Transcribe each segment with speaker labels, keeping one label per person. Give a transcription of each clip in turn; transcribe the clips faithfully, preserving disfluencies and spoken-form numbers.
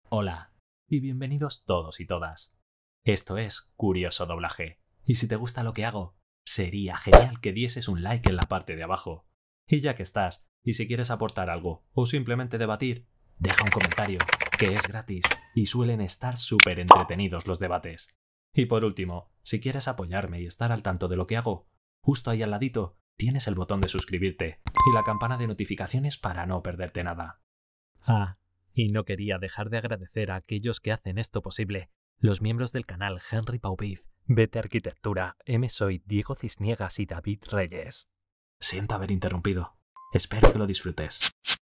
Speaker 1: Hola, y bienvenidos todos y todas. Esto es Curioso Doblaje, y si te gusta lo que hago, sería genial que dieses un like en la parte de abajo. Y ya que estás, y si quieres aportar algo, o simplemente debatir, deja un comentario, que es gratis, y suelen estar súper entretenidos los debates. Y por último, si quieres apoyarme y estar al tanto de lo que hago, justo ahí al ladito tienes el botón de suscribirte y la campana de notificaciones para no perderte nada. Ah, y no quería dejar de agradecer a aquellos que hacen esto posible. Los miembros del canal Henry Paupiz, Bete Arquitectura, M. Soy, Diego Cisniegas y David Reyes. Siento haber interrumpido. Espero que lo disfrutes.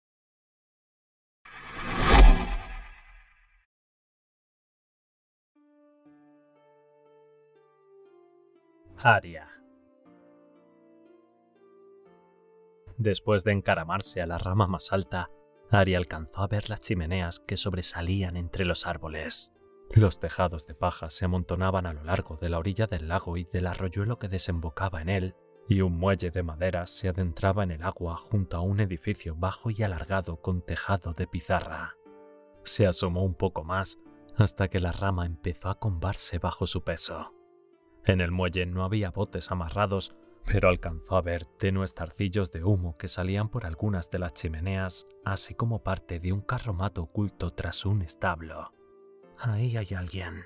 Speaker 1: Aria. Después de encaramarse a la rama más alta, Aria alcanzó a ver las chimeneas que sobresalían entre los árboles. Los tejados de paja se amontonaban a lo largo de la orilla del lago y del arroyuelo que desembocaba en él, y un muelle de madera se adentraba en el agua junto a un edificio bajo y alargado con tejado de pizarra. Se asomó un poco más hasta que la rama empezó a combarse bajo su peso. En el muelle no había botes amarrados, pero alcanzó a ver tenues zarcillos de humo que salían por algunas de las chimeneas, así como parte de un carromato oculto tras un establo. Ahí hay alguien.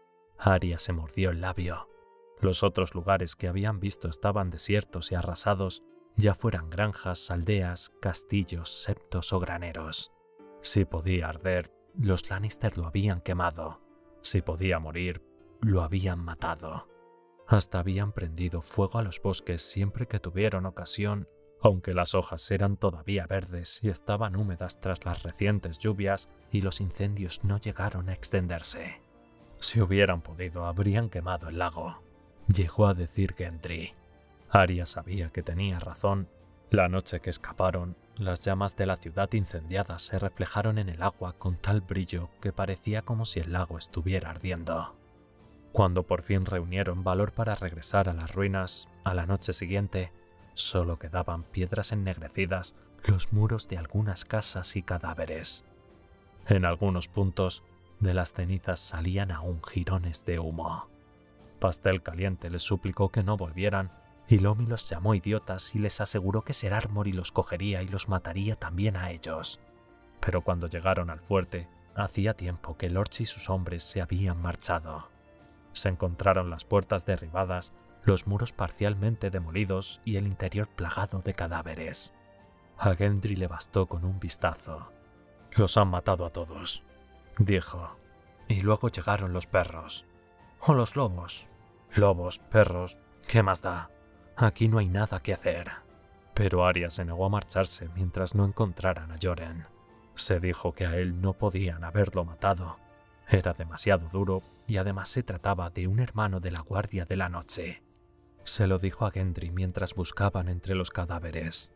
Speaker 1: Aria se mordió el labio. Los otros lugares que habían visto estaban desiertos y arrasados, ya fueran granjas, aldeas, castillos, septos o graneros. Si podía arder, los Lannister lo habían quemado. Si podía morir, lo habían matado. Hasta habían prendido fuego a los bosques siempre que tuvieron ocasión, aunque las hojas eran todavía verdes y estaban húmedas tras las recientes lluvias y los incendios no llegaron a extenderse. Si hubieran podido, habrían quemado el lago, llegó a decir Gendry. Aria sabía que tenía razón. La noche que escaparon, las llamas de la ciudad incendiada se reflejaron en el agua con tal brillo que parecía como si el lago estuviera ardiendo. Cuando por fin reunieron valor para regresar a las ruinas, a la noche siguiente, solo quedaban piedras ennegrecidas, los muros de algunas casas y cadáveres. En algunos puntos, de las cenizas salían aún jirones de humo. Pastel Caliente les suplicó que no volvieran, y Lomi los llamó idiotas y les aseguró que Ser Armory los cogería y los mataría también a ellos. Pero cuando llegaron al fuerte, hacía tiempo que Lorch y sus hombres se habían marchado. Se encontraron las puertas derribadas, los muros parcialmente demolidos y el interior plagado de cadáveres. A Gendry le bastó con un vistazo. «Los han matado a todos», dijo. «Y luego llegaron los perros. O los lobos. Lobos, perros, ¿qué más da? Aquí no hay nada que hacer». Pero Aria se negó a marcharse mientras no encontraran a Yoren. Se dijo que a él no podían haberlo matado. Era demasiado duro y además se trataba de un hermano de la Guardia de la Noche. Se lo dijo a Gendry mientras buscaban entre los cadáveres.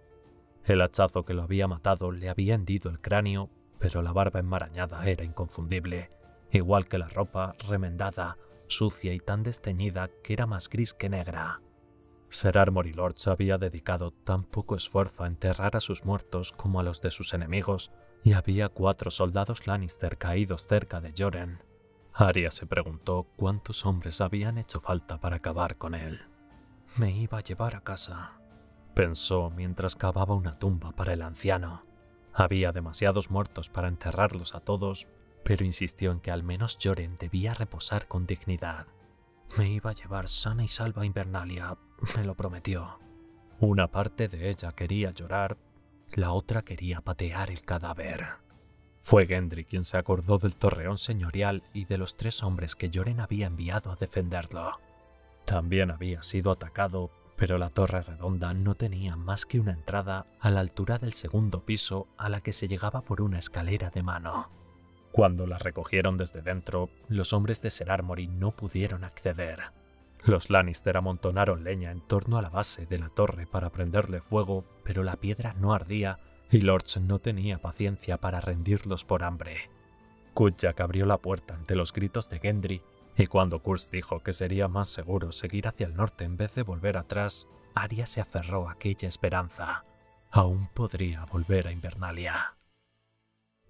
Speaker 1: El hachazo que lo había matado le había hendido el cráneo, pero la barba enmarañada era inconfundible, igual que la ropa remendada, sucia y tan desteñida que era más gris que negra. Ser Armory Lorch había dedicado tan poco esfuerzo a enterrar a sus muertos como a los de sus enemigos, y había cuatro soldados Lannister caídos cerca de Yoren. Aria se preguntó cuántos hombres habían hecho falta para acabar con él. «Me iba a llevar a casa», pensó mientras cavaba una tumba para el anciano. Había demasiados muertos para enterrarlos a todos, pero insistió en que al menos Yoren debía reposar con dignidad. «Me iba a llevar sana y salva a Invernalia, me lo prometió». Una parte de ella quería llorar, la otra quería patear el cadáver. Fue Gendry quien se acordó del torreón señorial y de los tres hombres que Yoren había enviado a defenderlo. También había sido atacado, pero la torre redonda no tenía más que una entrada a la altura del segundo piso a la que se llegaba por una escalera de mano. Cuando la recogieron desde dentro, los hombres de Ser Armory no pudieron acceder. Los Lannister amontonaron leña en torno a la base de la torre para prenderle fuego, pero la piedra no ardía y Lorch no tenía paciencia para rendirlos por hambre. Kutchak abrió la puerta ante los gritos de Gendry, y cuando Kurz dijo que sería más seguro seguir hacia el norte en vez de volver atrás, Aria se aferró a aquella esperanza. Aún podría volver a Invernalia.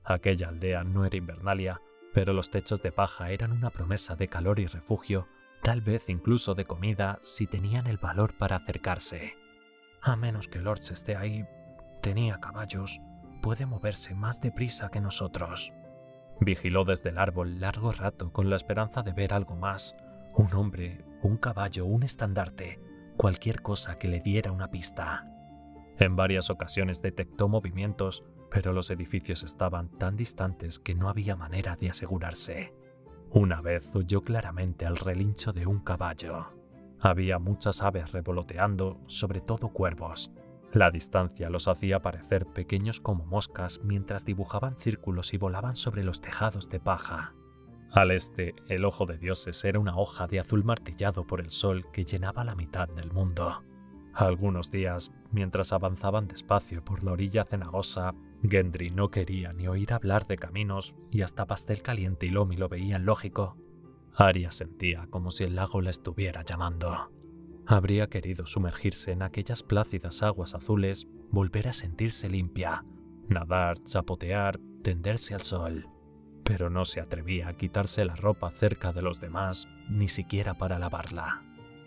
Speaker 1: Aquella aldea no era Invernalia, pero los techos de paja eran una promesa de calor y refugio, tal vez incluso de comida si tenían el valor para acercarse. A menos que Lords esté ahí, tenía caballos, puede moverse más deprisa que nosotros. Vigiló desde el árbol largo rato con la esperanza de ver algo más, un hombre, un caballo, un estandarte, cualquier cosa que le diera una pista. En varias ocasiones detectó movimientos, pero los edificios estaban tan distantes que no había manera de asegurarse. Una vez oyó claramente el relincho de un caballo. Había muchas aves revoloteando, sobre todo cuervos. La distancia los hacía parecer pequeños como moscas mientras dibujaban círculos y volaban sobre los tejados de paja. Al este, el ojo de dioses era una hoja de azul martillado por el sol que llenaba la mitad del mundo. Algunos días, mientras avanzaban despacio por la orilla cenagosa, Gendry no quería ni oír hablar de caminos y hasta Pastel Caliente y Lomi lo veían lógico. Arya sentía como si el lago la estuviera llamando. Habría querido sumergirse en aquellas plácidas aguas azules, volver a sentirse limpia, nadar, chapotear, tenderse al sol. Pero no se atrevía a quitarse la ropa cerca de los demás, ni siquiera para lavarla.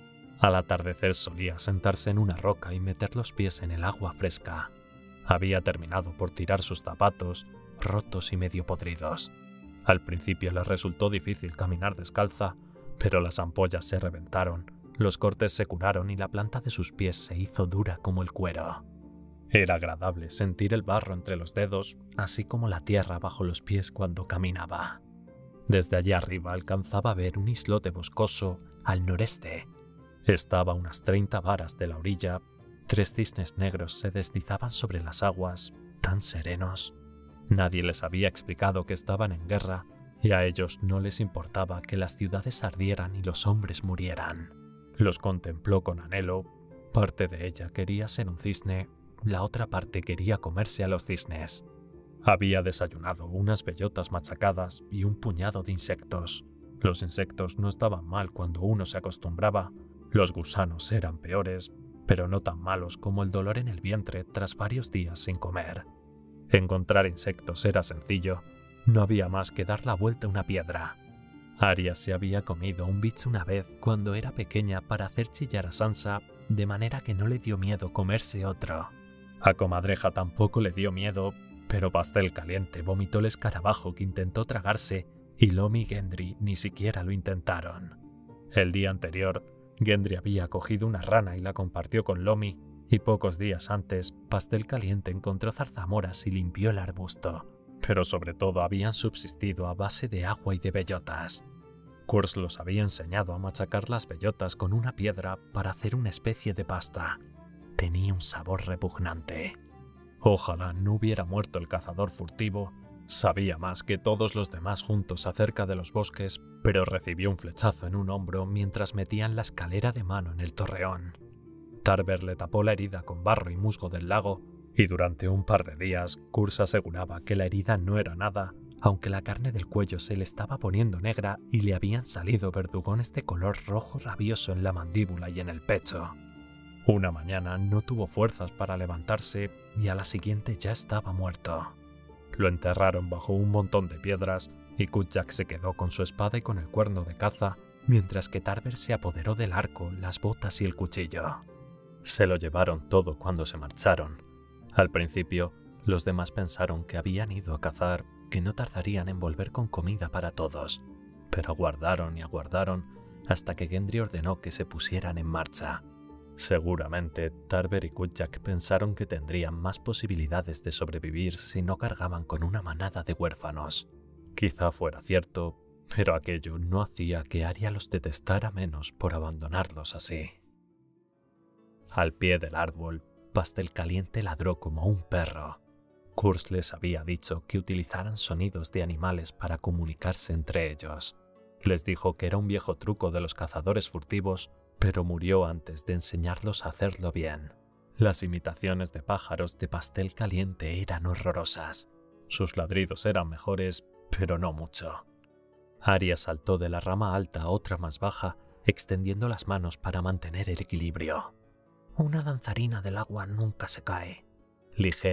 Speaker 1: Al atardecer solía sentarse en una roca y meter los pies en el agua fresca. Había terminado por tirar sus zapatos, rotos y medio podridos. Al principio le resultó difícil caminar descalza, pero las ampollas se reventaron, los cortes se curaron y la planta de sus pies se hizo dura como el cuero. Era agradable sentir el barro entre los dedos, así como la tierra bajo los pies cuando caminaba. Desde allá arriba alcanzaba a ver un islote boscoso al noreste. Estaba a unas treinta varas de la orilla. Tres cisnes negros se deslizaban sobre las aguas, tan serenos. Nadie les había explicado que estaban en guerra, y a ellos no les importaba que las ciudades ardieran y los hombres murieran. Los contempló con anhelo. Parte de ella quería ser un cisne, la otra parte quería comerse a los cisnes. Había desayunado unas bellotas machacadas y un puñado de insectos. Los insectos no estaban mal cuando uno se acostumbraba. Los gusanos eran peores, pero no tan malos como el dolor en el vientre tras varios días sin comer. Encontrar insectos era sencillo, no había más que dar la vuelta a una piedra. Arya se había comido un bicho una vez cuando era pequeña para hacer chillar a Sansa, de manera que no le dio miedo comerse otro. A Comadreja tampoco le dio miedo, pero Pastel Caliente vomitó el escarabajo que intentó tragarse y Lomi y Gendry ni siquiera lo intentaron. El día anterior, Gendry había cogido una rana y la compartió con Lomi, y pocos días antes, Pastel Caliente encontró zarzamoras y limpió el arbusto, pero sobre todo habían subsistido a base de agua y de bellotas. Kurz los había enseñado a machacar las bellotas con una piedra para hacer una especie de pasta. Tenía un sabor repugnante. Ojalá no hubiera muerto el cazador furtivo. Sabía más que todos los demás juntos acerca de los bosques, pero recibió un flechazo en un hombro mientras metían la escalera de mano en el torreón. Tarver le tapó la herida con barro y musgo del lago, y durante un par de días Kurz aseguraba que la herida no era nada, aunque la carne del cuello se le estaba poniendo negra y le habían salido verdugones de color rojo rabioso en la mandíbula y en el pecho. Una mañana no tuvo fuerzas para levantarse y a la siguiente ya estaba muerto. Lo enterraron bajo un montón de piedras y Kutjak se quedó con su espada y con el cuerno de caza, mientras que Tarver se apoderó del arco, las botas y el cuchillo. Se lo llevaron todo cuando se marcharon. Al principio, los demás pensaron que habían ido a cazar, que no tardarían en volver con comida para todos, pero aguardaron y aguardaron hasta que Gendry ordenó que se pusieran en marcha. Seguramente Tarver y Kutjak pensaron que tendrían más posibilidades de sobrevivir si no cargaban con una manada de huérfanos. Quizá fuera cierto, pero aquello no hacía que Arya los detestara menos por abandonarlos así. Al pie del árbol, Pastel Caliente ladró como un perro. Kurz les había dicho que utilizaran sonidos de animales para comunicarse entre ellos. Les dijo que era un viejo truco de los cazadores furtivos, pero murió antes de enseñarlos a hacerlo bien. Las imitaciones de pájaros de Pastel Caliente eran horrorosas. Sus ladridos eran mejores, pero no mucho. Arya saltó de la rama alta a otra más baja, extendiendo las manos para mantener el equilibrio. Una danzarina del agua nunca se cae. Ligera,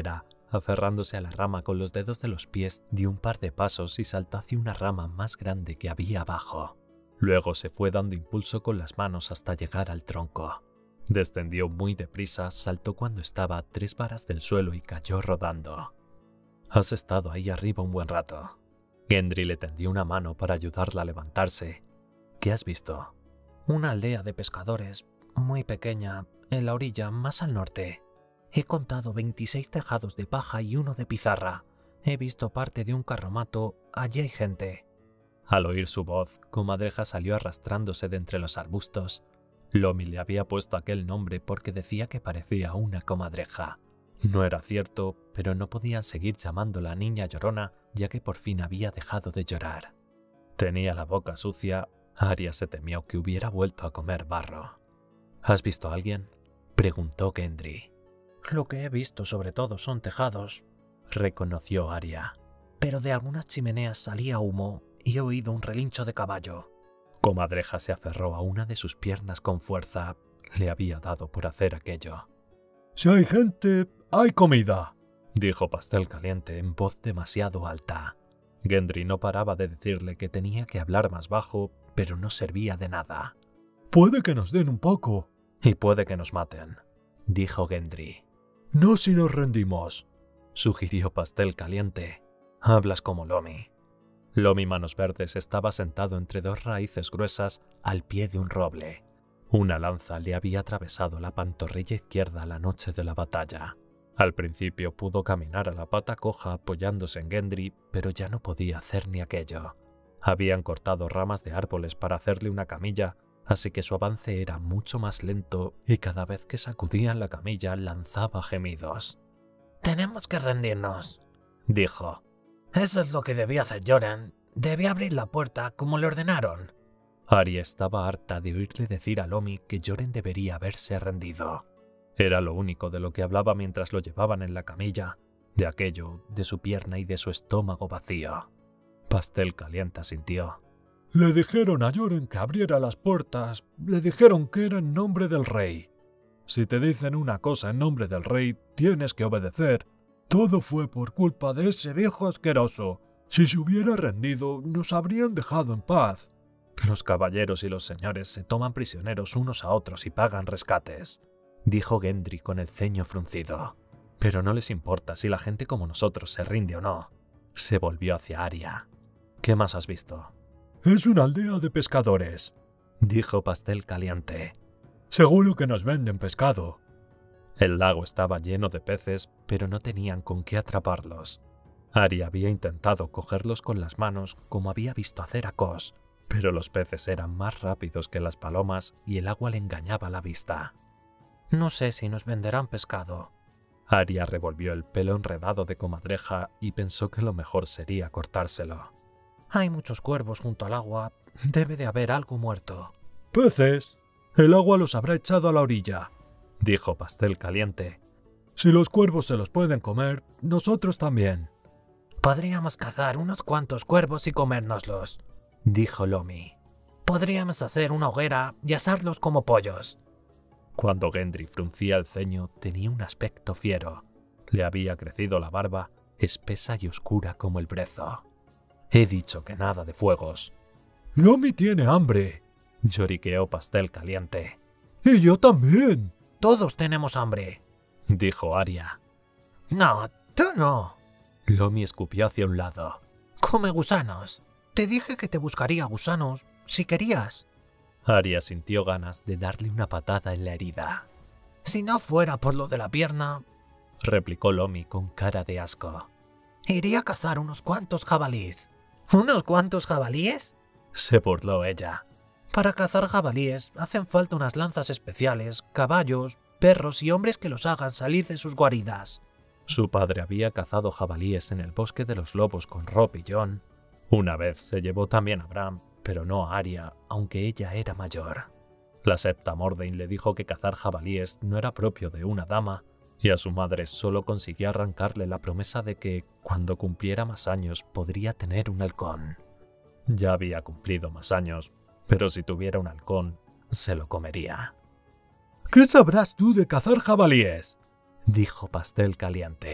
Speaker 1: aferrándose a la rama con los dedos de los pies, dio un par de pasos y saltó hacia una rama más grande que había abajo. Luego se fue dando impulso con las manos hasta llegar al tronco. Descendió muy deprisa, saltó cuando estaba a tres varas del suelo y cayó rodando. «Has estado ahí arriba un buen rato». Gendry le tendió una mano para ayudarla a levantarse. «¿Qué has visto?»
Speaker 2: «Una aldea de pescadores, muy pequeña, en la orilla más al norte. He contado veintiséis tejados de paja y uno de pizarra. He visto parte de un carromato, allí hay gente».
Speaker 1: Al oír su voz, Comadreja salió arrastrándose de entre los arbustos. Lomi le había puesto aquel nombre porque decía que parecía una comadreja. No era cierto, pero no podían seguir llamándola Niña Llorona, ya que por fin había dejado de llorar. Tenía la boca sucia. Arya se temió que hubiera vuelto a comer barro. «¿Has visto a alguien?», preguntó Gendry.
Speaker 2: «Lo que he visto sobre todo son tejados»,
Speaker 1: reconoció Arya.
Speaker 2: «pero de algunas chimeneas salía humo y he oído un relincho de caballo».
Speaker 1: Comadreja se aferró a una de sus piernas con fuerza. Le había dado por hacer aquello. «Si hay gente, hay comida», dijo Pastel Caliente en voz demasiado alta. Gendry no paraba de decirle que tenía que hablar más bajo, pero no servía de nada. «Puede que nos den un poco». «Y puede que nos maten», dijo Gendry. «No si nos rendimos», sugirió Pastel Caliente. «Hablas como Lomi». Lomi Manos Verdes estaba sentado entre dos raíces gruesas al pie de un roble. Una lanza le había atravesado la pantorrilla izquierda la noche de la batalla. Al principio pudo caminar a la pata coja apoyándose en Gendry, pero ya no podía hacer ni aquello. Habían cortado ramas de árboles para hacerle una camilla, así que su avance era mucho más lento y cada vez que sacudían la camilla lanzaba gemidos.
Speaker 2: «Tenemos que rendirnos»,
Speaker 1: dijo.
Speaker 2: «Eso es lo que debía hacer Joren. Debía abrir la puerta como le ordenaron».
Speaker 1: Arya estaba harta de oírle decir a Lomi que Joren debería haberse rendido. Era lo único de lo que hablaba mientras lo llevaban en la camilla, de aquello, de su pierna y de su estómago vacío. Pastel Caliente sintió. «Le dijeron a Joren que abriera las puertas, le dijeron que era en nombre del rey. Si te dicen una cosa en nombre del rey, tienes que obedecer. Todo fue por culpa de ese viejo asqueroso. Si se hubiera rendido, nos habrían dejado en paz. Los caballeros y los señores se toman prisioneros unos a otros y pagan rescates», dijo Gendry con el ceño fruncido. «Pero no les importa si la gente como nosotros se rinde o no». Se volvió hacia Arya. «¿Qué más has visto?» «Es una aldea de pescadores», dijo Pastel Caliente. «Seguro que nos venden pescado». El lago estaba lleno de peces, pero no tenían con qué atraparlos. Arya había intentado cogerlos con las manos como había visto hacer a Kos, pero los peces eran más rápidos que las palomas y el agua le engañaba la vista.
Speaker 2: «No sé si nos venderán pescado».
Speaker 1: Arya revolvió el pelo enredado de Comadreja y pensó que lo mejor sería cortárselo.
Speaker 2: «Hay muchos cuervos junto al agua. Debe de haber algo muerto».
Speaker 1: «¿Peces? El agua los habrá echado a la orilla», dijo Pastel Caliente. «Si los cuervos se los pueden comer, nosotros también».
Speaker 2: «Podríamos cazar unos cuantos cuervos y comérnoslos», dijo Lomi. «Podríamos hacer una hoguera y asarlos como pollos».
Speaker 1: Cuando Gendry fruncía el ceño, tenía un aspecto fiero. Le había crecido la barba, espesa y oscura como el brezo. «He dicho que nada de fuegos». «Lomi tiene hambre», lloriqueó Pastel Caliente. «Y yo también».
Speaker 2: «Todos tenemos hambre»,
Speaker 1: dijo Arya.
Speaker 2: «No, tú no».
Speaker 1: Lomi escupió hacia un lado.
Speaker 2: «Come gusanos. Te dije que te buscaría gusanos, si querías».
Speaker 1: Arya sintió ganas de darle una patada en la herida.
Speaker 2: «Si no fuera por lo de la pierna»,
Speaker 1: replicó Lomi con cara de asco.
Speaker 2: «iría a cazar unos cuantos jabalíes». «¿Unos cuantos jabalíes?»,
Speaker 1: se burló ella.
Speaker 2: «Para cazar jabalíes hacen falta unas lanzas especiales, caballos, perros y hombres que los hagan salir de sus guaridas».
Speaker 1: Su padre había cazado jabalíes en el bosque de los lobos con Robb y Jon. Una vez se llevó también a Bran, pero no a Arya, aunque ella era mayor. La septa Mordain le dijo que cazar jabalíes no era propio de una dama, y a su madre solo consiguió arrancarle la promesa de que, cuando cumpliera más años, podría tener un halcón. Ya había cumplido más años, pero si tuviera un halcón, se lo comería. «¿Qué sabrás tú de cazar jabalíes?», dijo Pastel Caliente.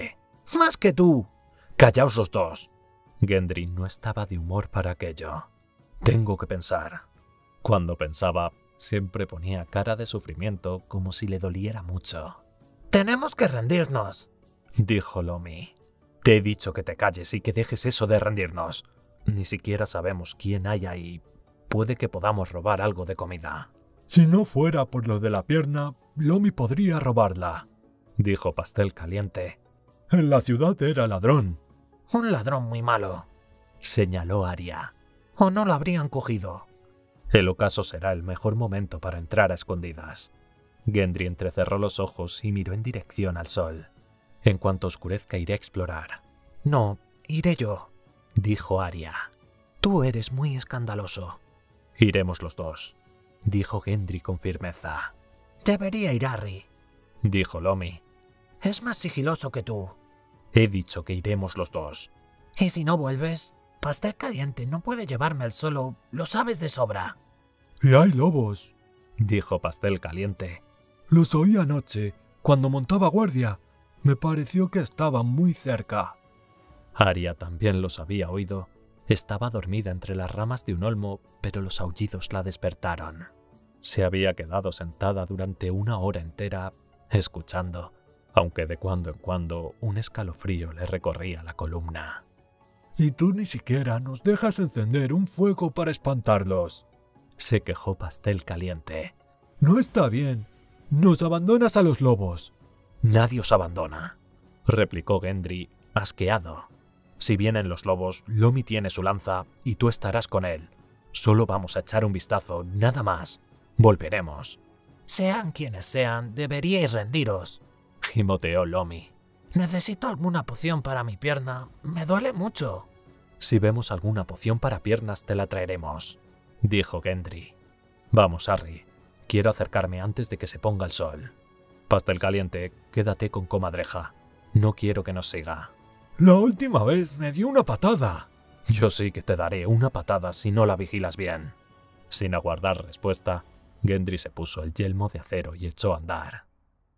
Speaker 2: ¡Más que tú!
Speaker 1: ¡Callaos los dos! Gendry no estaba de humor para aquello. Tengo que pensar. Cuando pensaba, siempre ponía cara de sufrimiento como si le doliera mucho.
Speaker 2: «Tenemos que rendirnos»,
Speaker 1: dijo Lomi. Te he dicho que te calles y que dejes eso de rendirnos. Ni siquiera sabemos quién hay ahí. Puede que podamos robar algo de comida.
Speaker 3: Si no fuera por lo de la pierna, Lomi podría robarla,
Speaker 1: dijo Pastel Caliente.
Speaker 3: En la ciudad era ladrón.
Speaker 2: «Un ladrón muy malo»,
Speaker 1: señaló Arya.
Speaker 2: «O no lo habrían cogido».
Speaker 1: El ocaso será el mejor momento para entrar a escondidas. Gendry entrecerró los ojos y miró en dirección al sol. En cuanto oscurezca iré a explorar.
Speaker 2: «No, iré yo»,
Speaker 1: dijo Arya.
Speaker 2: «Tú eres muy escandaloso».
Speaker 1: Iremos los dos, dijo Gendry con firmeza.
Speaker 2: «Debería ir Arry»,
Speaker 1: dijo Lomi.
Speaker 2: «Es más sigiloso que tú».
Speaker 1: He dicho que iremos los dos.
Speaker 2: «¿Y si no vuelves? Pastel Caliente no puede llevarme al solo, lo sabes de sobra».
Speaker 3: «Y hay lobos»,
Speaker 1: dijo Pastel Caliente.
Speaker 3: «Los oí anoche, cuando montaba guardia. Me pareció que estaban muy cerca».
Speaker 1: Arya también los había oído. Estaba dormida entre las ramas de un olmo, pero los aullidos la despertaron. Se había quedado sentada durante una hora entera, escuchando, aunque de cuando en cuando un escalofrío le recorría la columna.
Speaker 3: «Y tú ni siquiera nos dejas encender un fuego para espantarlos»,
Speaker 1: se quejó Pastel Caliente.
Speaker 3: «No está bien. Nos abandonas a los lobos».
Speaker 1: «Nadie os abandona», replicó Gendry, asqueado. «Si vienen los lobos, Lomi tiene su lanza y tú estarás con él. Solo vamos a echar un vistazo, nada más. Volveremos».
Speaker 2: «Sean quienes sean, deberíais rendiros»,
Speaker 1: gimoteó Lomi.
Speaker 2: «Necesito alguna poción para mi pierna. Me duele mucho».
Speaker 1: «Si vemos alguna poción para piernas, te la traeremos», dijo Gendry. «Vamos, Arry. Quiero acercarme antes de que se ponga el sol. Pastel Caliente, quédate con Comadreja. No quiero que nos siga».
Speaker 3: «La última vez me dio una patada».
Speaker 1: «Yo sí que te daré una patada si no la vigilas bien». Sin aguardar respuesta, Gendry se puso el yelmo de acero y echó a andar.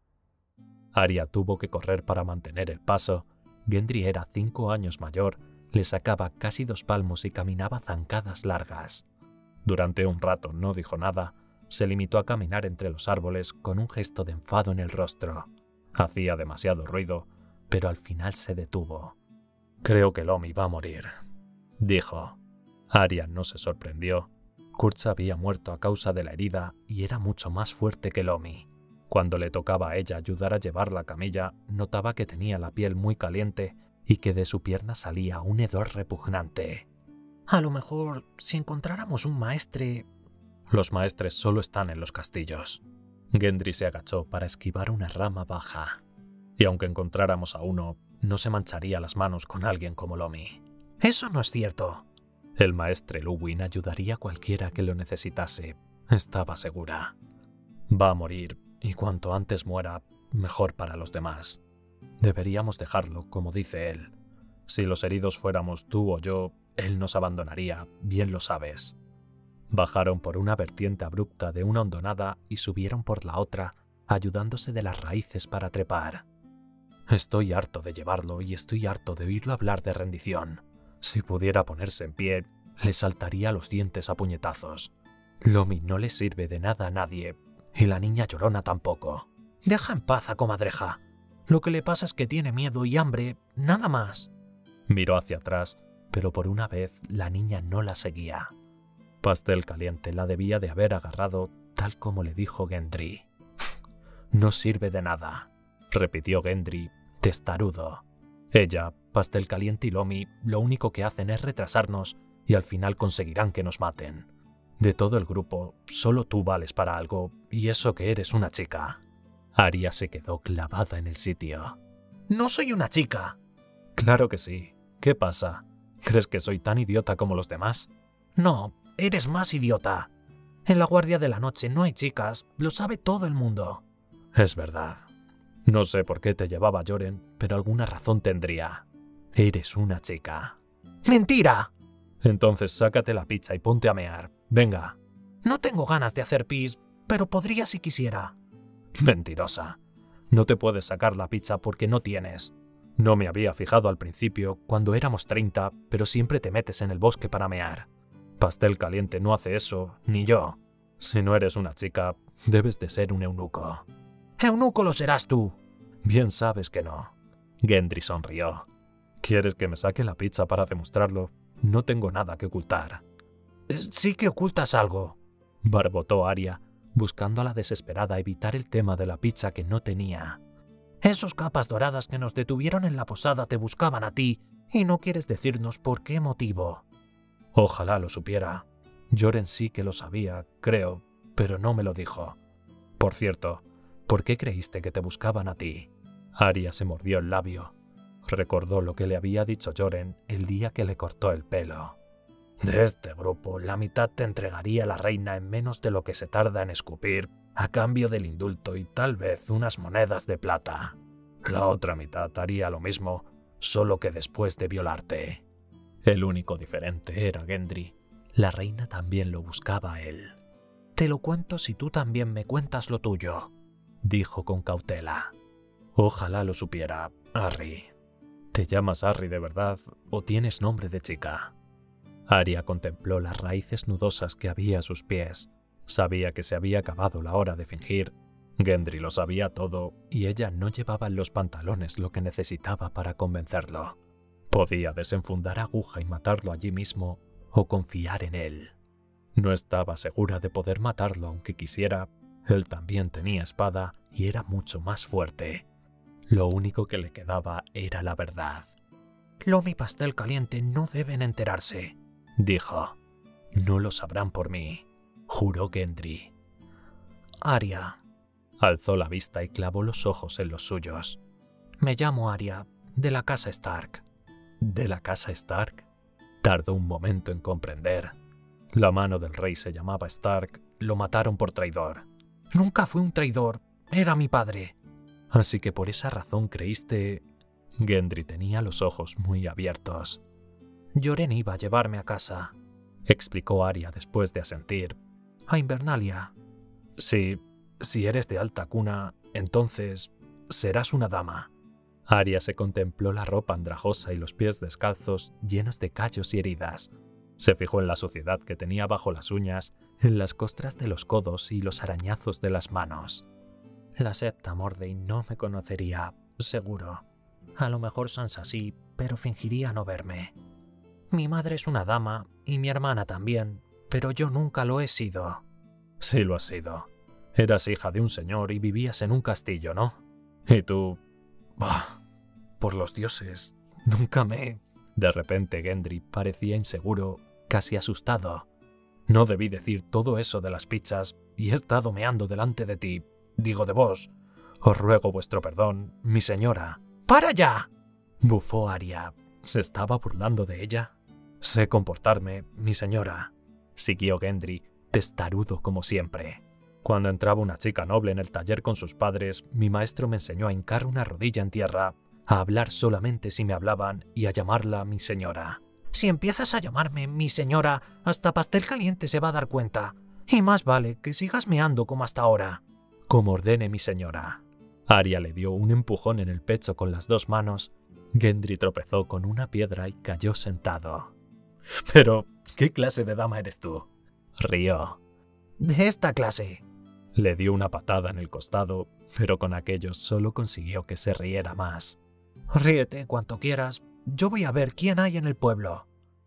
Speaker 1: Arya tuvo que correr para mantener el paso. Gendry era cinco años mayor, le sacaba casi dos palmos y caminaba zancadas largas. Durante un rato no dijo nada, se limitó a caminar entre los árboles con un gesto de enfado en el rostro. Hacía demasiado ruido, pero al final se detuvo. «Creo que Lomi va a morir», dijo. Arya no se sorprendió. Kurtz había muerto a causa de la herida y era mucho más fuerte que Lomi. Cuando le tocaba a ella ayudar a llevar la camilla, notaba que tenía la piel muy caliente y que de su pierna salía un hedor repugnante.
Speaker 2: «A lo mejor, si encontráramos un maestre...»
Speaker 1: «Los maestres solo están en los castillos». Gendry se agachó para esquivar una rama baja. «Y aunque encontráramos a uno, no se mancharía las manos con alguien como Lomi».
Speaker 2: «Eso no es cierto».
Speaker 1: El maestre Luwin ayudaría a cualquiera que lo necesitase, estaba segura. Va a morir, y cuanto antes muera, mejor para los demás. Deberíamos dejarlo, como dice él. Si los heridos fuéramos tú o yo, él nos abandonaría, bien lo sabes». Bajaron por una vertiente abrupta de una hondonada y subieron por la otra, ayudándose de las raíces para trepar. «Estoy harto de llevarlo y estoy harto de oírlo hablar de rendición. Si pudiera ponerse en pie, le saltaría los dientes a puñetazos. Lomi no le sirve de nada a nadie, y la niña llorona tampoco».
Speaker 2: «Deja en paz a Comadreja. Lo que le pasa es que tiene miedo y hambre, nada más».
Speaker 1: Miró hacia atrás, pero por una vez la niña no la seguía. Pastel Caliente la debía de haber agarrado tal como le dijo Gendry. «No sirve de nada», repitió Gendry, testarudo. «Ella, Pastel Caliente y Lomi lo único que hacen es retrasarnos y al final conseguirán que nos maten. De todo el grupo, solo tú vales para algo, y eso que eres una chica». Arya se quedó clavada en el sitio.
Speaker 2: «No soy una chica».
Speaker 1: «Claro que sí. ¿Qué pasa? ¿Crees que soy tan idiota como los demás?»
Speaker 2: «No, eres más idiota. En la Guardia de la Noche no hay chicas, lo sabe todo el mundo».
Speaker 1: «Es verdad. No sé por qué te llevaba Joren, pero alguna razón tendría. Eres una chica».
Speaker 2: «¡Mentira!».
Speaker 1: «Entonces sácate la picha y ponte a mear. Venga».
Speaker 2: «No tengo ganas de hacer pis, pero podría si quisiera».
Speaker 1: «Mentirosa. No te puedes sacar la picha porque no tienes. No me había fijado al principio, cuando éramos treinta, pero siempre te metes en el bosque para mear. Pastel Caliente no hace eso, ni yo. Si no eres una chica, debes de ser un eunuco.
Speaker 2: ¡Eunuco lo serás tú!
Speaker 1: Bien sabes que no. Gendry sonrió. ¿Quieres que me saque la pizza para demostrarlo? No tengo nada que ocultar.
Speaker 2: Sí que ocultas algo,
Speaker 1: barbotó Arya, buscando a la desesperada evitar el tema de la pizza que no tenía.
Speaker 2: Esos capas doradas que nos detuvieron en la posada te buscaban a ti, y no quieres decirnos por qué motivo.
Speaker 1: Ojalá lo supiera. Yoren sí que lo sabía, creo, pero no me lo dijo. Por cierto, ¿por qué creíste que te buscaban a ti? Arya se mordió el labio. Recordó lo que le había dicho Yoren el día que le cortó el pelo. De este grupo, la mitad te entregaría a la reina en menos de lo que se tarda en escupir, a cambio del indulto y tal vez unas monedas de plata. La otra mitad haría lo mismo, solo que después de violarte. El único diferente era Gendry. La reina también lo buscaba a él.
Speaker 2: Te lo cuento si tú también me cuentas lo tuyo,
Speaker 1: dijo con cautela. Ojalá lo supiera, Arry. ¿Te llamas Arry de verdad o tienes nombre de chica? Arya contempló las raíces nudosas que había a sus pies. Sabía que se había acabado la hora de fingir. Gendry lo sabía todo y ella no llevaba en los pantalones lo que necesitaba para convencerlo. Podía desenfundar aguja y matarlo allí mismo o confiar en él. No estaba segura de poder matarlo aunque quisiera. Él también tenía espada y era mucho más fuerte. Lo único que le quedaba era la verdad.
Speaker 2: Lomi y Pastel Caliente no deben enterarse,
Speaker 1: dijo. No lo sabrán por mí, juró Gendry.
Speaker 2: Arya.
Speaker 1: Alzó la vista y clavó los ojos en los suyos.
Speaker 2: Me llamo Arya, de la casa Stark.
Speaker 1: ¿De la casa Stark? Tardó un momento en comprender. La mano del rey se llamaba Stark, lo mataron por traidor.
Speaker 2: Nunca fue un traidor, era mi padre.
Speaker 1: Así que por esa razón creíste... Gendry tenía los ojos muy abiertos.
Speaker 2: Yoren iba a llevarme a casa,
Speaker 1: explicó Arya después de asentir.
Speaker 2: A Invernalia.
Speaker 1: Si, si eres de alta cuna, entonces serás una dama. Arya se contempló la ropa andrajosa y los pies descalzos llenos de callos y heridas. Se fijó en la suciedad que tenía bajo las uñas, en las costras de los codos y los arañazos de las manos.
Speaker 2: La septa Mordey no me conocería, seguro. A lo mejor Sansa sí, pero fingiría no verme. Mi madre es una dama y mi hermana también, pero yo nunca lo he sido.
Speaker 1: Sí lo has sido. Eras hija de un señor y vivías en un castillo, ¿no? Y tú... Bah, por los dioses, nunca me... De repente Gendry parecía inseguro, casi asustado. No debí decir todo eso de las pizzas y he estado meando delante de ti. Digo de vos. Os ruego vuestro perdón, mi señora.
Speaker 2: ¡Para ya!,
Speaker 1: bufó Arya. ¿Se estaba burlando de ella? Sé comportarme, mi señora, siguió Gendry, testarudo como siempre. Cuando entraba una chica noble en el taller con sus padres, mi maestro me enseñó a hincar una rodilla en tierra, a hablar solamente si me hablaban y a llamarla mi señora.
Speaker 2: Si empiezas a llamarme mi señora, hasta Pastel Caliente se va a dar cuenta. Y más vale que sigas meando como hasta ahora.
Speaker 1: Como ordene mi señora. Arya le dio un empujón en el pecho con las dos manos. Gendry tropezó con una piedra y cayó sentado. Pero, ¿qué clase de dama eres tú? Rió.
Speaker 2: De esta clase.
Speaker 1: Le dio una patada en el costado, pero con aquello solo consiguió que se riera más.
Speaker 2: Ríete cuanto quieras, yo voy a ver quién hay en el pueblo.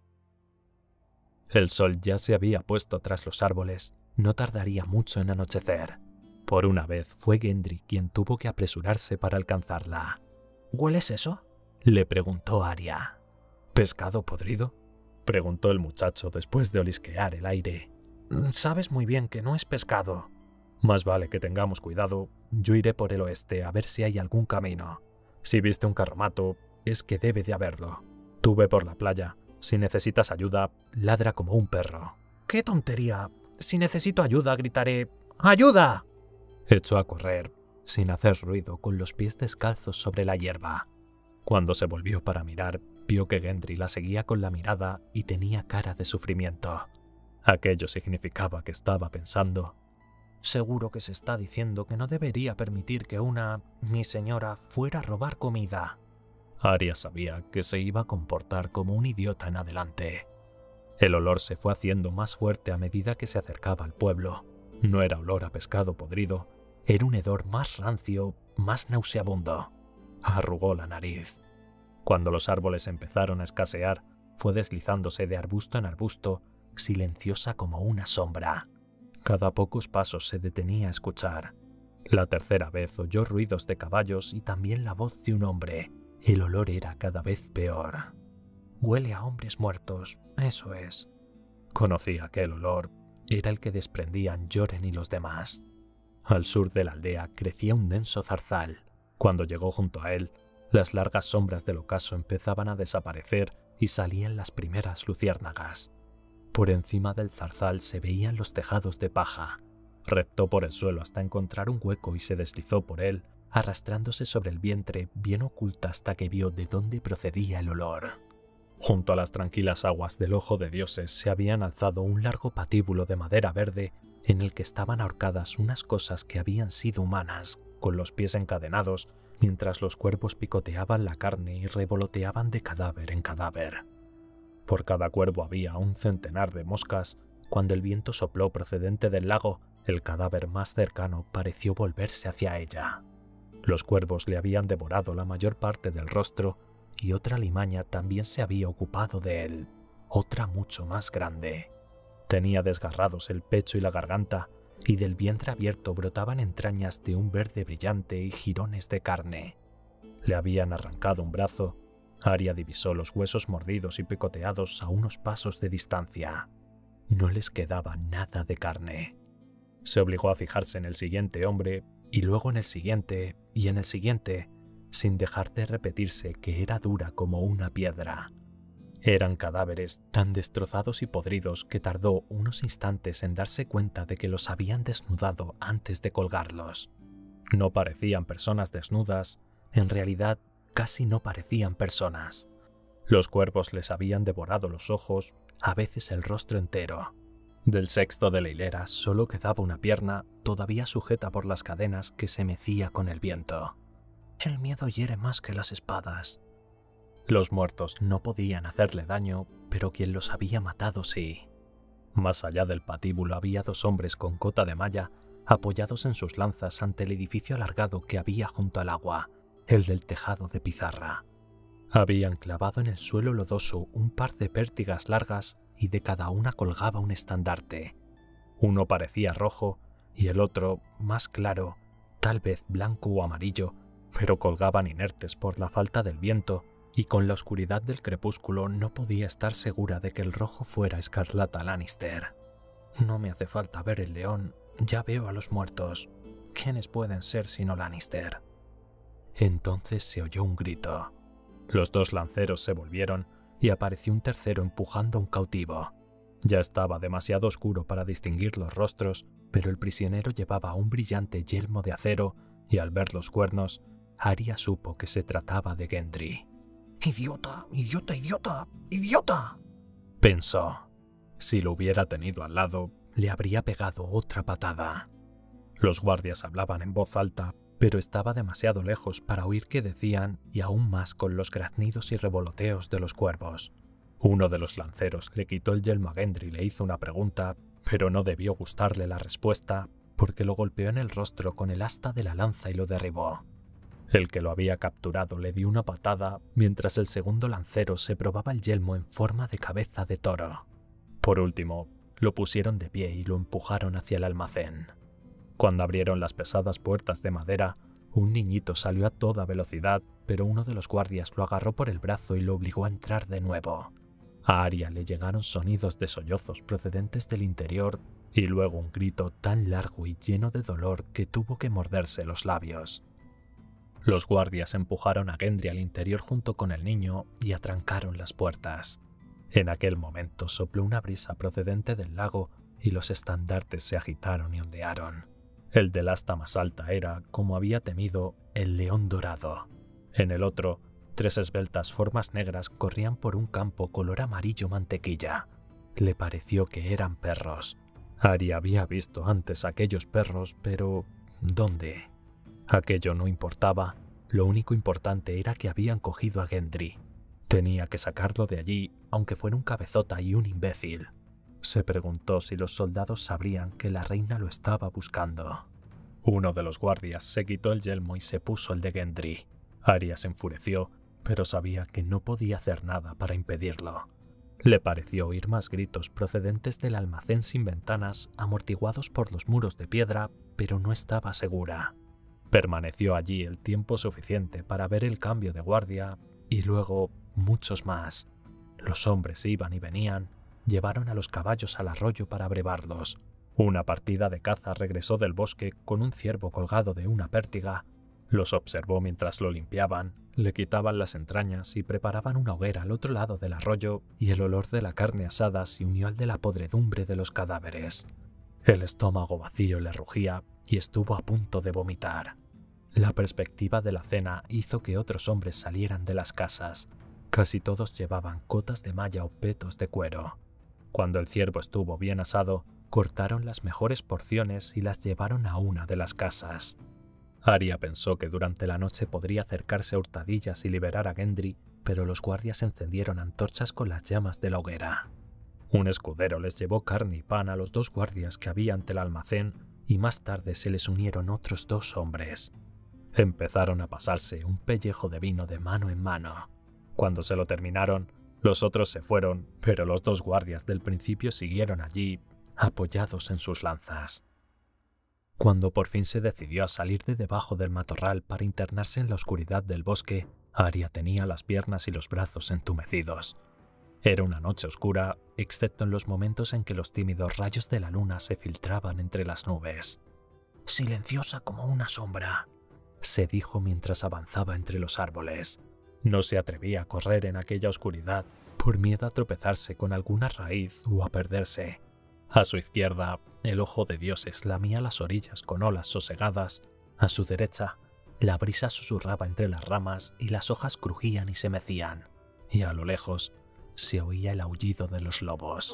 Speaker 1: El sol ya se había puesto tras los árboles, no tardaría mucho en anochecer. Por una vez fue Gendry quien tuvo que apresurarse para alcanzarla.
Speaker 2: ¿Hueles eso?,
Speaker 1: le preguntó Arya. ¿Pescado podrido?, preguntó el muchacho después de olisquear el aire.
Speaker 2: Sabes muy bien que no es pescado.
Speaker 1: Más vale que tengamos cuidado. Yo iré por el oeste a ver si hay algún camino. Si viste un carromato, es que debe de haberlo. Tú ve por la playa. Si necesitas ayuda, ladra como un perro.
Speaker 2: ¡Qué tontería! Si necesito ayuda, gritaré ¡ayuda!
Speaker 1: Echó a correr, sin hacer ruido, con los pies descalzos sobre la hierba. Cuando se volvió para mirar, vio que Gendry la seguía con la mirada y tenía cara de sufrimiento. Aquello significaba que estaba pensando.
Speaker 2: Seguro que se está diciendo que no debería permitir que una, mi señora, fuera a robar comida.
Speaker 1: Arya sabía que se iba a comportar como un idiota en adelante. El olor se fue haciendo más fuerte a medida que se acercaba al pueblo. No era olor a pescado podrido, era un hedor más rancio, más nauseabundo. Arrugó la nariz. Cuando los árboles empezaron a escasear, fue deslizándose de arbusto en arbusto, silenciosa como una sombra. Cada pocos pasos se detenía a escuchar. La tercera vez oyó ruidos de caballos y también la voz de un hombre. El olor era cada vez peor.
Speaker 2: Huele a hombres muertos, eso es.
Speaker 1: Conocía aquel olor. Era el que desprendían Yoren y los demás. Al sur de la aldea crecía un denso zarzal. Cuando llegó junto a él, las largas sombras del ocaso empezaban a desaparecer y salían las primeras luciérnagas. Por encima del zarzal se veían los tejados de paja. Reptó por el suelo hasta encontrar un hueco y se deslizó por él, arrastrándose sobre el vientre bien oculta hasta que vio de dónde procedía el olor. Junto a las tranquilas aguas del Ojo de Dioses se habían alzado un largo patíbulo de madera verde en el que estaban ahorcadas unas cosas que habían sido humanas, con los pies encadenados, mientras los cuervos picoteaban la carne y revoloteaban de cadáver en cadáver. Por cada cuervo había un centenar de moscas. Cuando el viento sopló procedente del lago, el cadáver más cercano pareció volverse hacia ella. Los cuervos le habían devorado la mayor parte del rostro y otra limaña también se había ocupado de él, otra mucho más grande. Tenía desgarrados el pecho y la garganta, y del vientre abierto brotaban entrañas de un verde brillante y jirones de carne. Le habían arrancado un brazo. Arya divisó los huesos mordidos y picoteados a unos pasos de distancia. No les quedaba nada de carne. Se obligó a fijarse en el siguiente hombre, y luego en el siguiente, y en el siguiente, sin dejar de repetirse que era dura como una piedra. Eran cadáveres tan destrozados y podridos que tardó unos instantes en darse cuenta de que los habían desnudado antes de colgarlos. No parecían personas desnudas, en realidad casi no parecían personas. Los cuervos les habían devorado los ojos, a veces el rostro entero. Del sexto de la hilera solo quedaba una pierna, todavía sujeta por las cadenas que se mecía con el viento.
Speaker 2: El miedo hiere más que las espadas.
Speaker 1: Los muertos no podían hacerle daño, pero quien los había matado sí. Más allá del patíbulo había dos hombres con cota de malla, apoyados en sus lanzas ante el edificio alargado que había junto al agua, el del tejado de pizarra. Habían clavado en el suelo lodoso un par de pértigas largas y de cada una colgaba un estandarte. Uno parecía rojo y el otro, más claro, tal vez blanco o amarillo, pero colgaban inertes por la falta del viento, y con la oscuridad del crepúsculo no podía estar segura de que el rojo fuera Escarlata Lannister.
Speaker 2: No me hace falta ver el león, ya veo a los muertos. ¿Quiénes pueden ser sino Lannister?
Speaker 1: Entonces se oyó un grito. Los dos lanceros se volvieron y apareció un tercero empujando a un cautivo. Ya estaba demasiado oscuro para distinguir los rostros, pero el prisionero llevaba un brillante yelmo de acero y al ver los cuernos, Arya supo que se trataba de Gendry.
Speaker 2: ¡Idiota! ¡Idiota! ¡Idiota! ¡Idiota!,
Speaker 1: pensó. Si lo hubiera tenido al lado, le habría pegado otra patada. Los guardias hablaban en voz alta, pero estaba demasiado lejos para oír qué decían y aún más con los graznidos y revoloteos de los cuervos. Uno de los lanceros le quitó el yelmo a Gendry y le hizo una pregunta, pero no debió gustarle la respuesta, porque lo golpeó en el rostro con el asta de la lanza y lo derribó. El que lo había capturado le dio una patada, mientras el segundo lancero se probaba el yelmo en forma de cabeza de toro. Por último, lo pusieron de pie y lo empujaron hacia el almacén. Cuando abrieron las pesadas puertas de madera, un niñito salió a toda velocidad, pero uno de los guardias lo agarró por el brazo y lo obligó a entrar de nuevo. A Arya le llegaron sonidos de sollozos procedentes del interior y luego un grito tan largo y lleno de dolor que tuvo que morderse los labios. Los guardias empujaron a Gendry al interior junto con el niño y atrancaron las puertas. En aquel momento sopló una brisa procedente del lago y los estandartes se agitaron y ondearon. El del asta más alta era, como había temido, el león dorado. En el otro, tres esbeltas formas negras corrían por un campo color amarillo mantequilla. Le pareció que eran perros. Arya había visto antes aquellos perros, pero ¿dónde? Aquello no importaba. Lo único importante era que habían cogido a Gendry. Tenía que sacarlo de allí, aunque fuera un cabezota y un imbécil. Se preguntó si los soldados sabrían que la reina lo estaba buscando. Uno de los guardias se quitó el yelmo y se puso el de Gendry. Arya se enfureció, pero sabía que no podía hacer nada para impedirlo. Le pareció oír más gritos procedentes del almacén sin ventanas, amortiguados por los muros de piedra, pero no estaba segura. Permaneció allí el tiempo suficiente para ver el cambio de guardia y luego muchos más. Los hombres iban y venían, llevaron a los caballos al arroyo para brevarlos. Una partida de caza regresó del bosque con un ciervo colgado de una pértiga. Los observó mientras lo limpiaban, le quitaban las entrañas y preparaban una hoguera al otro lado del arroyo, y el olor de la carne asada se unió al de la podredumbre de los cadáveres. El estómago vacío le rugía y estuvo a punto de vomitar. La perspectiva de la cena hizo que otros hombres salieran de las casas. Casi todos llevaban cotas de malla o petos de cuero. Cuando el ciervo estuvo bien asado, cortaron las mejores porciones y las llevaron a una de las casas. Arya pensó que durante la noche podría acercarse a hurtadillas y liberar a Gendry, pero los guardias encendieron antorchas con las llamas de la hoguera. Un escudero les llevó carne y pan a los dos guardias que había ante el almacén, y más tarde se les unieron otros dos hombres. Empezaron a pasarse un pellejo de vino de mano en mano. Cuando se lo terminaron, los otros se fueron, pero los dos guardias del principio siguieron allí, apoyados en sus lanzas. Cuando por fin se decidió a salir de debajo del matorral para internarse en la oscuridad del bosque, Arya tenía las piernas y los brazos entumecidos. Era una noche oscura, excepto en los momentos en que los tímidos rayos de la luna se filtraban entre las nubes.
Speaker 2: «Silenciosa como una sombra»,
Speaker 1: se dijo mientras avanzaba entre los árboles. No se atrevía a correr en aquella oscuridad por miedo a tropezarse con alguna raíz o a perderse. A su izquierda, el ojo de dioses lamía las orillas con olas sosegadas. A su derecha, la brisa susurraba entre las ramas y las hojas crujían y se mecían. Y a lo lejos, se oía el aullido de los lobos.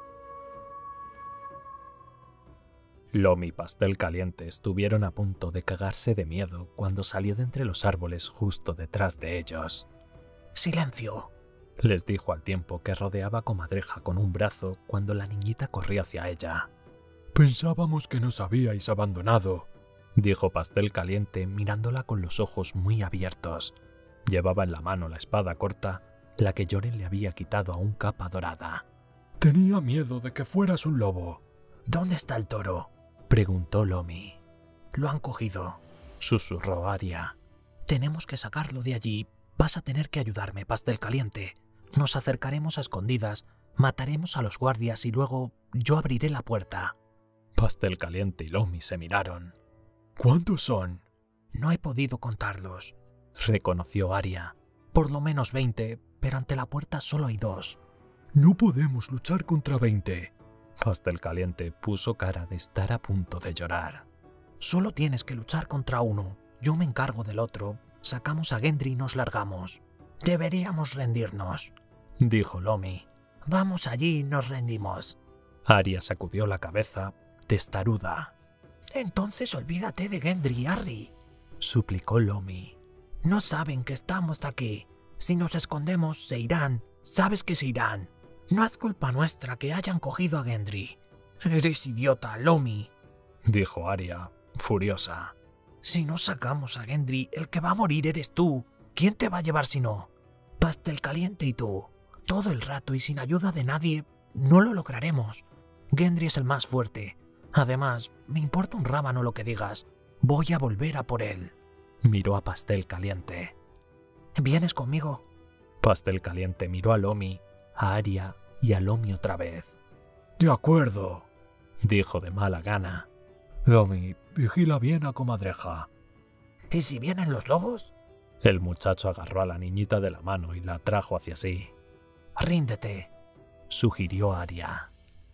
Speaker 1: Lomi y Pastel Caliente estuvieron a punto de cagarse de miedo cuando salió de entre los árboles justo detrás de ellos.
Speaker 2: «¡Silencio!»,
Speaker 1: les dijo al tiempo que rodeaba a Comadreja con un brazo cuando la niñita corría hacia ella.
Speaker 3: «Pensábamos que nos habíais abandonado»,
Speaker 1: dijo Pastel Caliente mirándola con los ojos muy abiertos. Llevaba en la mano la espada corta, la que Yoren le había quitado a un capa dorada.
Speaker 3: «Tenía miedo de que fueras un lobo».
Speaker 2: «¿Dónde está el toro?»,
Speaker 1: preguntó Lomi.
Speaker 2: «Lo han cogido»,
Speaker 1: susurró Arya.
Speaker 2: «Tenemos que sacarlo de allí. Vas a tener que ayudarme, Pastel Caliente. Nos acercaremos a escondidas, mataremos a los guardias y luego yo abriré la puerta».
Speaker 1: Pastel Caliente y Lomi se miraron.
Speaker 3: «¿Cuántos son?».
Speaker 2: «No he podido contarlos»,
Speaker 1: reconoció Arya.
Speaker 2: «Por lo menos veinte, pero ante la puerta solo hay dos».
Speaker 3: «No podemos luchar contra veinte».
Speaker 1: Pastel Caliente puso cara de estar a punto de llorar.
Speaker 2: «Solo tienes que luchar contra uno. Yo me encargo del otro. Sacamos a Gendry y nos largamos». «Deberíamos rendirnos»,
Speaker 1: dijo Lomi.
Speaker 2: «Vamos allí y nos rendimos».
Speaker 1: Arya sacudió la cabeza, testaruda.
Speaker 2: «Entonces olvídate de Gendry, Arry»,
Speaker 1: suplicó Lomi.
Speaker 2: «No saben que estamos aquí. Si nos escondemos, se irán. Sabes que se irán. No es culpa nuestra que hayan cogido a Gendry». «Eres idiota, Lomi»,
Speaker 1: dijo Arya, furiosa.
Speaker 2: «Si no sacamos a Gendry, el que va a morir eres tú. ¿Quién te va a llevar si no? Pastel Caliente y tú. Todo el rato y sin ayuda de nadie, no lo lograremos. Gendry es el más fuerte. Además, me importa un rábano lo que digas. Voy a volver a por él».
Speaker 1: Miró a Pastel Caliente.
Speaker 2: «¿Vienes conmigo?».
Speaker 1: Pastel Caliente miró a Lomi, a Arya y a Lomi otra vez.
Speaker 3: «De acuerdo»,
Speaker 1: dijo de mala gana.
Speaker 3: «Lomi, vigila bien a Comadreja».
Speaker 2: «¿Y si vienen los lobos?».
Speaker 1: El muchacho agarró a la niñita de la mano y la trajo hacia sí.
Speaker 2: «Ríndete»,
Speaker 1: sugirió Arya.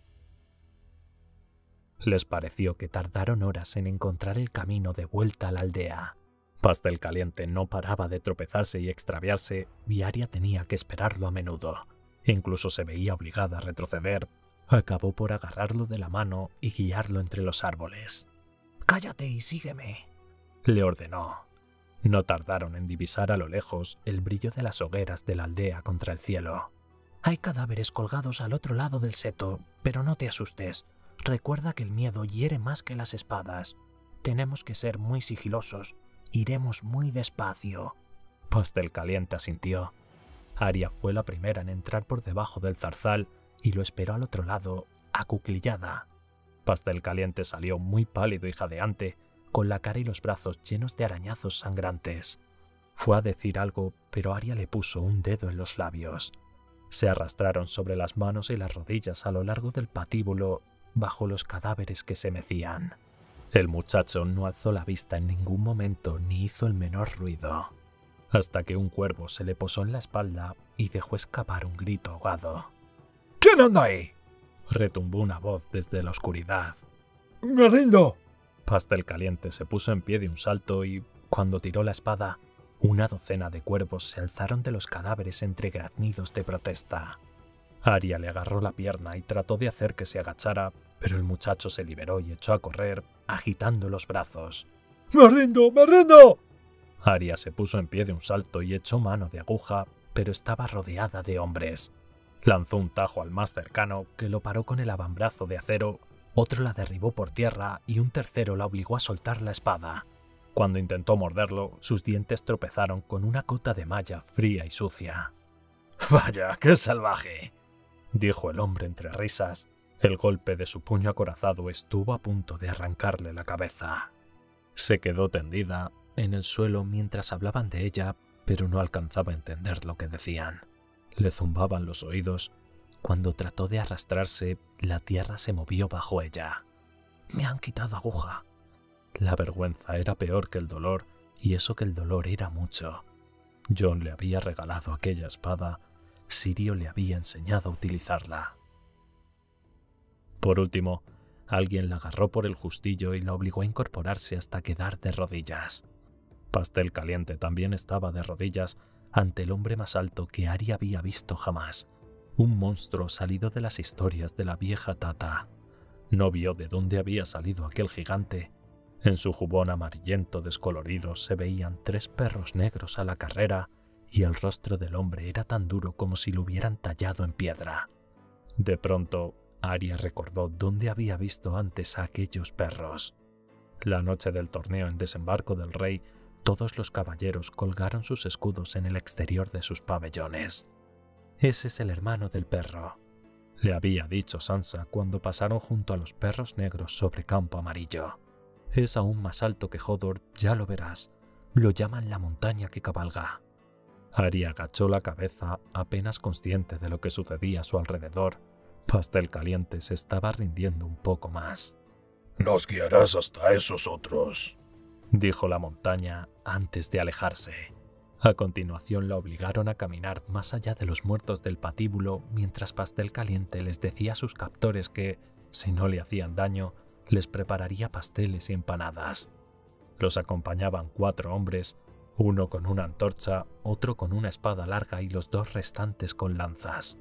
Speaker 1: Les pareció que tardaron horas en encontrar el camino de vuelta a la aldea. Pastel Caliente no paraba de tropezarse y extraviarse, y Arya tenía que esperarlo a menudo. Incluso se veía obligada a retroceder. Acabó por agarrarlo de la mano y guiarlo entre los árboles.
Speaker 2: «Cállate y sígueme»,
Speaker 1: le ordenó. No tardaron en divisar a lo lejos el brillo de las hogueras de la aldea contra el cielo.
Speaker 2: Hay cadáveres colgados al otro lado del seto, pero no te asustes. Recuerda que el miedo hiere más que las espadas. Tenemos que ser muy sigilosos. Iremos muy despacio.
Speaker 1: Pastel Caliente asintió. Aria fue la primera en entrar por debajo del zarzal y lo esperó al otro lado, acuclillada. Pastel Caliente salió muy pálido y jadeante, con la cara y los brazos llenos de arañazos sangrantes. Fue a decir algo, pero Aria le puso un dedo en los labios. Se arrastraron sobre las manos y las rodillas a lo largo del patíbulo, bajo los cadáveres que se mecían. El muchacho no alzó la vista en ningún momento ni hizo el menor ruido, hasta que un cuervo se le posó en la espalda y dejó escapar un grito ahogado.
Speaker 3: ¿Quién anda ahí?
Speaker 1: Retumbó una voz desde la oscuridad.
Speaker 3: ¡Me rindo!
Speaker 1: Pastel Caliente se puso en pie de un salto y, cuando tiró la espada, una docena de cuervos se alzaron de los cadáveres entre graznidos de protesta. Aria le agarró la pierna y trató de hacer que se agachara, pero el muchacho se liberó y echó a correr, agitando los brazos.
Speaker 3: ¡Me rindo! ¡Me rindo!
Speaker 1: Aria se puso en pie de un salto y echó mano de aguja, pero estaba rodeada de hombres. Lanzó un tajo al más cercano, que lo paró con el avambrazo de acero, otro la derribó por tierra y un tercero la obligó a soltar la espada. Cuando intentó morderlo, sus dientes tropezaron con una cota de malla fría y sucia.
Speaker 3: ¡Vaya, qué salvaje!,
Speaker 1: dijo el hombre entre risas. El golpe de su puño acorazado estuvo a punto de arrancarle la cabeza. Se quedó tendida en el suelo mientras hablaban de ella, pero no alcanzaba a entender lo que decían. Le zumbaban los oídos. Cuando trató de arrastrarse, la tierra se movió bajo ella.
Speaker 2: Me han quitado aguja.
Speaker 1: La vergüenza era peor que el dolor, y eso que el dolor era mucho. Jon le había regalado aquella espada. Sirio le había enseñado a utilizarla. Por último, alguien la agarró por el justillo y la obligó a incorporarse hasta quedar de rodillas. Pastel Caliente también estaba de rodillas ante el hombre más alto que Aria había visto jamás. Un monstruo salido de las historias de la vieja Tata. No vio de dónde había salido aquel gigante. En su jubón amarillento descolorido se veían tres perros negros a la carrera y el rostro del hombre era tan duro como si lo hubieran tallado en piedra. De pronto, Aria recordó dónde había visto antes a aquellos perros. La noche del torneo en Desembarco del Rey, todos los caballeros colgaron sus escudos en el exterior de sus pabellones. «Ese es el hermano del perro», le había dicho Sansa cuando pasaron junto a los perros negros sobre campo amarillo. «Es aún más alto que Hodor, ya lo verás. Lo llaman la montaña que cabalga». Aria agachó la cabeza, apenas consciente de lo que sucedía a su alrededor. Pastel Caliente se estaba rindiendo un poco más.
Speaker 3: «Nos guiarás hasta esos otros»,
Speaker 1: dijo la montaña antes de alejarse. A continuación la obligaron a caminar más allá de los muertos del patíbulo mientras Pastel Caliente les decía a sus captores que, si no le hacían daño, les prepararía pasteles y empanadas. Los acompañaban cuatro hombres, uno con una antorcha, otro con una espada larga y los dos restantes con lanzas.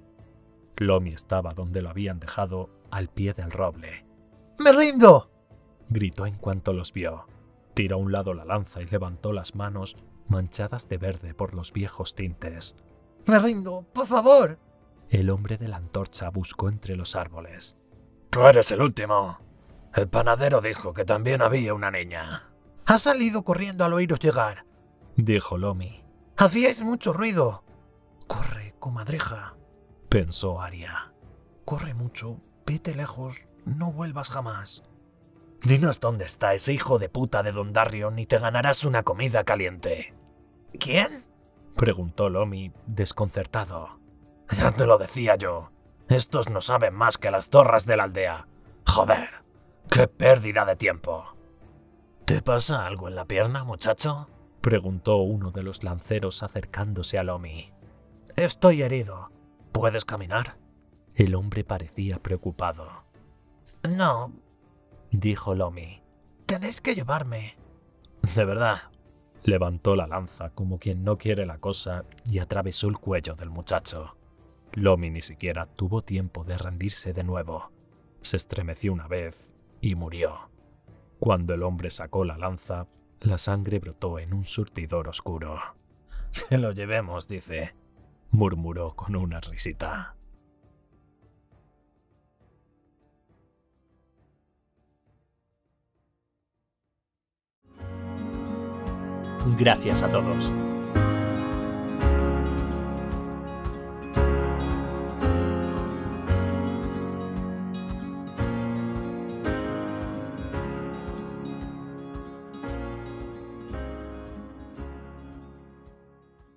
Speaker 1: Lomi estaba donde lo habían dejado, al pie del roble.
Speaker 2: ¡Me rindo!,
Speaker 1: gritó en cuanto los vio. Tiró a un lado la lanza y levantó las manos, manchadas de verde por los viejos tintes.
Speaker 2: ¡Me rindo, por favor!
Speaker 1: El hombre de la antorcha buscó entre los árboles.
Speaker 3: «Tú eres el último. El panadero dijo que también había una niña».
Speaker 2: «Ha salido corriendo al oíros llegar»,
Speaker 1: dijo Lomi.
Speaker 2: «Hacíais mucho ruido». «Corre, comadreja»,
Speaker 1: pensó Aria.
Speaker 2: «Corre mucho, vete lejos, no vuelvas jamás».
Speaker 3: «Dinos dónde está ese hijo de puta de Dondarrion y te ganarás una comida caliente».
Speaker 2: «¿Quién?»,
Speaker 1: preguntó Lomi, desconcertado.
Speaker 3: «Ya te lo decía yo. Estos no saben más que las zorras de la aldea. Joder, qué pérdida de tiempo». «¿Te pasa algo en la pierna, muchacho?»,
Speaker 1: preguntó uno de los lanceros acercándose a Lomi.
Speaker 2: «Estoy herido».
Speaker 3: «¿Puedes caminar?».
Speaker 1: El hombre parecía preocupado.
Speaker 2: «No»,
Speaker 1: dijo Lomi.
Speaker 2: «Tenéis que llevarme».
Speaker 3: «¿De verdad?».
Speaker 1: Levantó la lanza como quien no quiere la cosa y atravesó el cuello del muchacho. Lomi ni siquiera tuvo tiempo de rendirse de nuevo. Se estremeció una vez y murió. Cuando el hombre sacó la lanza, La sangre brotó en un surtidor oscuro.
Speaker 3: Que lo llevemos, dice,
Speaker 1: murmuró con una risita. Gracias a todos.